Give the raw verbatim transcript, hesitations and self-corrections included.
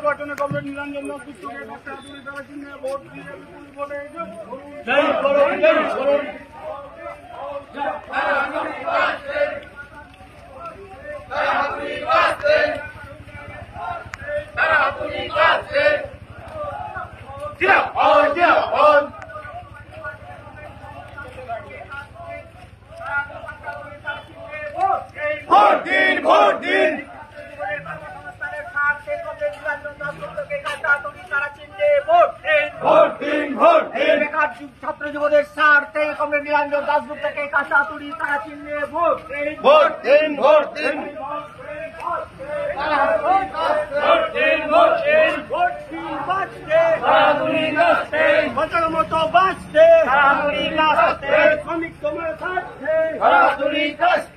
নির্বাচনে কমরেড নীলাঞ্জন দাশগুপ্তকে কাছে হাতুড়ি তারা চিহ্নে ভোট দিয়ে বিপুল ভোটে জয় করুন জয় করুন। ভোট দিন ভোট দিন ছাত্র যুবদের স্বার্থে কমরেড নীলাঞ্জন দাশগুপ্তকে কাঁচা তুড়ি তারা চিহ্নে ভোট ভোট দিন ভোট দিন বাঁচার মতো বাঁচতে শ্রমিক তোমার স্বার্থে